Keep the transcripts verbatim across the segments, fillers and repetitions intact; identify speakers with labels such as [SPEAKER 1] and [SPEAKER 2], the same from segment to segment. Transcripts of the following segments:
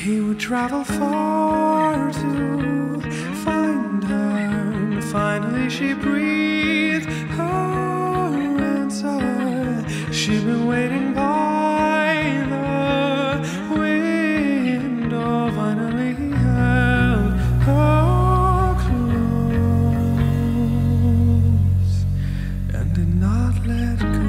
[SPEAKER 1] He would travel far to find her, and finally she breathed her answer. She'd been waiting by the window. Finally he held her close and did not let go.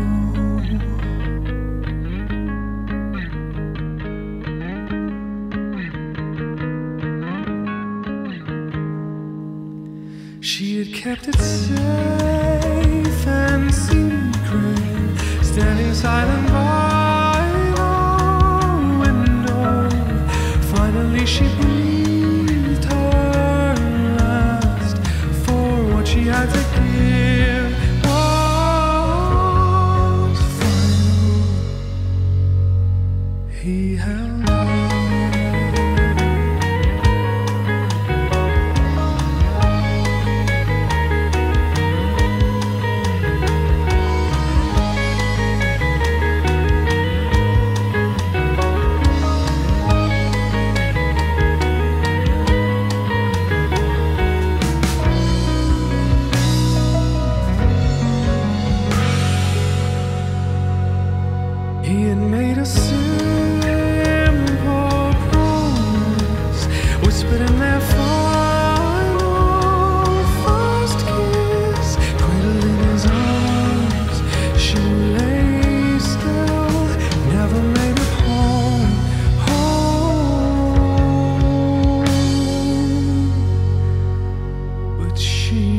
[SPEAKER 1] She had kept it safe and secret, standing silent by the window. Finally she breathed her last, for what she had to give was final. He held her. He had made a simple promise, whispered in their final first kiss. Cradled in his arms, she lay still, never made it home, home. But she